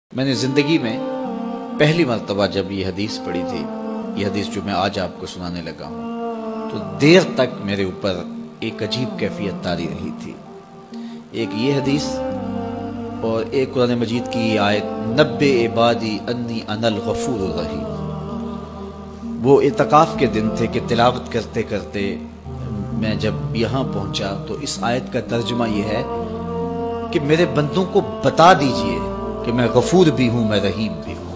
میں نے زندگی میں پہلی مرتبہ جب یہ حدیث پڑھی تھی، یہ حدیث جو میں آج آپ کو سنانے لگا ہوں، تو دیر تک میرے اوپر ایک عجیب کیفیت طاری رہی تھی۔ ایک یہ حدیث اور ایک قرآن مجید کی آیت نبّئ عبادی انی انا الغفور الرحیم۔ وہ اعتکاف کے دن تھے کہ تلاوت کرتے کرتے میں جب یہاں پہنچا تو اس آیت کا ترجمہ یہ ہے کہ میرے بندوں کو بتا دیجئے کہ میں غفور بھی ہوں، میں رحیم بھی ہوں۔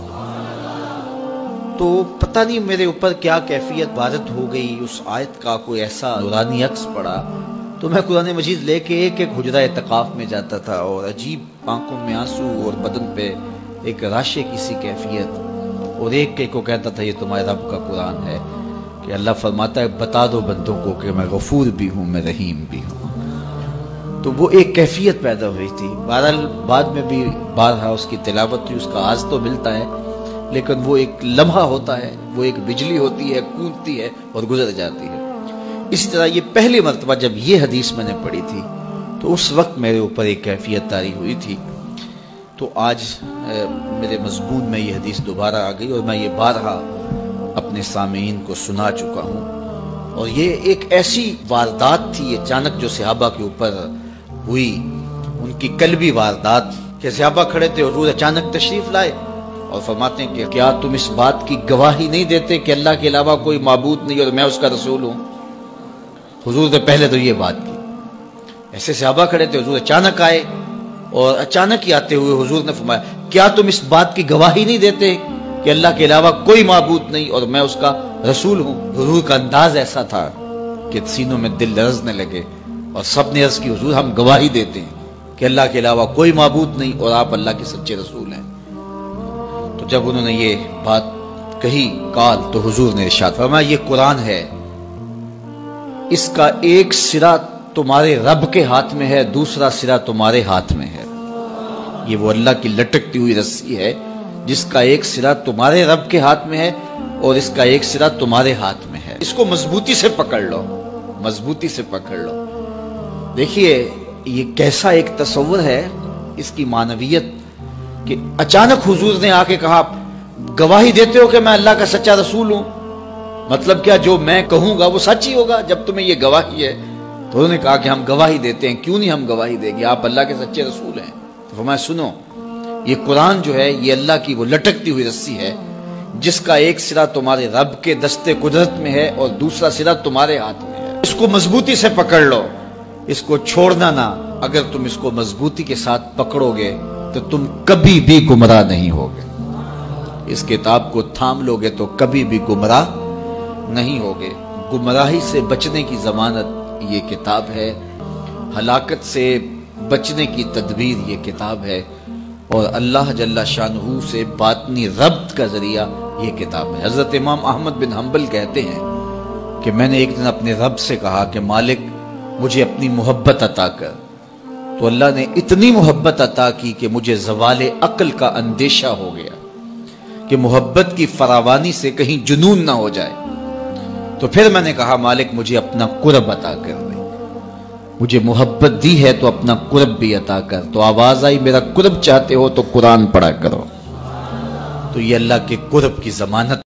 تو پتہ نہیں میرے اوپر کیا کیفیت وارد ہو گئی، اس آیت کا کوئی ایسا نورانی عکس پڑا تو میں قرآن مجید لے کے ایک حجرہ اعتکاف میں جاتا تھا، اور عجیب آنکھوں میں آنسو اور بدن پہ ایک راشے کی سی کیفیت، اور ایک کو کہتا تھا یہ تمہارے رب کا قرآن ہے کہ اللہ فرماتا ہے بتا دو بندوں کو کہ میں غفور بھی ہوں، میں رحیم بھی ہوں۔ تو وہ ایک کیفیت پیدا ہوئی تھی۔ بہرحال بعد میں بھی بارہا اس کی تلاوت تھی، اس کا آز تو ملتا ہے، لیکن وہ ایک لمحہ ہوتا ہے، وہ ایک بجلی ہوتی ہے، کودتی ہے اور گزر جاتی ہے۔ اسی طرح یہ پہلی مرتبہ جب یہ حدیث میں نے پڑھی تھی تو اس وقت میرے اوپر ایک کیفیت طاری ہوئی تھی۔ تو آج میرے مضمون میں یہ حدیث دوبارہ آ گئی، اور میں یہ بارہا اپنے سامعین کو سنا چکا ہوں۔ اور یہ ایک ایسی واردات تھی اچانک جو صحابہ کے اوپر ہوئی، ان کی قلبی واردات، کہ صحابہ کھڑے تھے، حضور اچانک تشریف لائے اور فرماتے ہیں کہ کیا تم اس بات کی گواہی نہیں دیتے کہ اللہ کے علاوہ کوئی معبود نہیں اور میں اس کا رسول ہوں؟ حضور نے پہلے تو یہ بات کی۔ ایسے صحابہ کھڑے تھے، حضور اچانک آئے، اور اچانک ہی آتے ہوئے حضور نے فرمایا کیا تم اس بات کی گواہی نہیں دیتے کہ اللہ کے علاوہ کوئی معبود نہیں اور میں اس کا رسول ہوں؟ حضور کا انداز ایسا تھا کہ سینوں میں دل لرزنے لگے، اور سب نے عرض کی حضور ہم گواہی دیتے ہیں کہ اللہ کے علاوہ کوئی معبود نہیں اور آپ اللہ کے سچے رسول ہیں۔ تو جب انہوں نے یہ بات کہی قال، تو حضور نے ارشاد فرمایا یہ قرآن ہے، اس کا ایک سرا تمہارے رب کے ہاتھ میں ہے، دوسرا سرا تمہارے ہاتھ میں ہے۔ یہ وہ اللہ کی لٹکتی ہوئی رسی ہے جس کا ایک سرا تمہارے رب کے ہاتھ میں ہے اور اس کا ایک سرا تمہارے ہاتھ میں ہے، اس کو مضبوطی سے پکڑ لو، مضبوطی سے پکڑ لو۔ دیکھیے یہ کیسا ایک تصور ہے اس کی معنویت، کہ اچانک حضور نے آ کے کہا گواہی دیتے ہو کہ میں اللہ کا سچا رسول ہوں؟ مطلب کیا جو میں کہوں گا وہ سچ ہی ہوگا جب تمہیں یہ گواہی ہے؟ تو انہوں نے کہا کہ ہم گواہی دیتے ہیں۔ کیوں نہیں ہم گواہی دیں گے، آپ اللہ کے سچے رسول ہیں۔ تو فرمایا سنو، یہ قرآن جو ہے یہ اللہ کی وہ لٹکتی ہوئی رسی ہے جس کا ایک سرا تمہارے رب کے دستے قدرت میں ہے اور دوسرا سرا تمہارے ہاتھ میں ہے، اس کو مضبوطی سے پکڑ لو، اس کو چھوڑنا نہ۔ اگر تم اس کو مضبوطی کے ساتھ پکڑو گے تو تم کبھی بھی گمراہ نہیں ہوگے، اس کتاب کو تھام لو گے تو کبھی بھی گمراہ نہیں ہوگے۔ گمراہی سے بچنے کی ضمانت یہ کتاب ہے، ہلاکت سے بچنے کی تدبیر یہ کتاب ہے، اور اللہ جل شانہ سے باطنی ربط کا ذریعہ یہ کتاب ہے۔ حضرت امام احمد بن حنبل کہتے ہیں کہ میں نے ایک دن اپنے رب سے کہا کہ مالک مجھے اپنی محبت عطا کر، تو اللہ نے اتنی محبت عطا کی کہ مجھے زوال عقل کا اندیشہ ہو گیا کہ محبت کی فراوانی سے کہیں جنون نہ ہو جائے۔ تو پھر میں نے کہا مالک مجھے اپنا قرب عطا کر دے، مجھے محبت دی ہے تو اپنا قرب بھی عطا کر۔ تو آواز آئی میرا قرب چاہتے ہو تو قرآن پڑھا کرو۔ تو یہ اللہ کے قرب کی ضمانت